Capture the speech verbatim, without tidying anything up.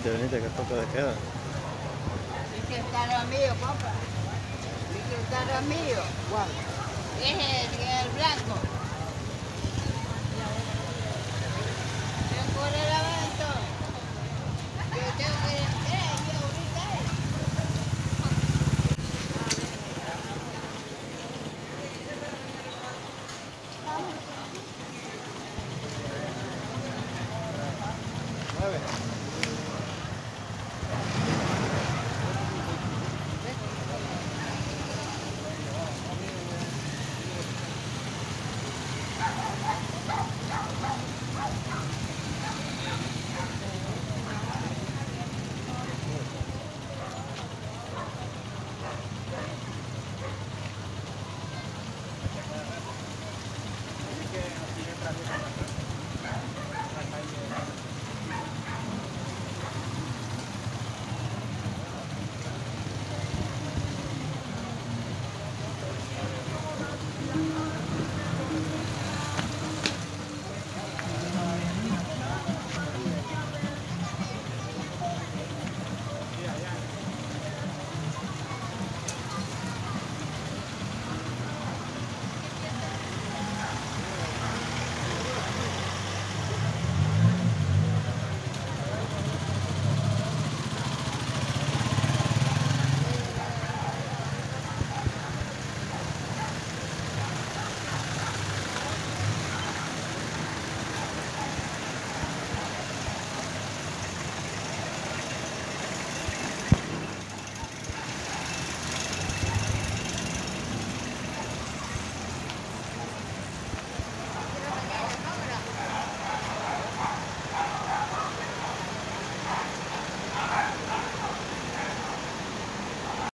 venite, venite, que toca de queda. ¿Y que está lo mío, papá? ¿Y que está lo mío? ¿Cuál? Es el, el blanco. Yo por el evento. Yo tengo que entrar, yo ahorita. Nueve.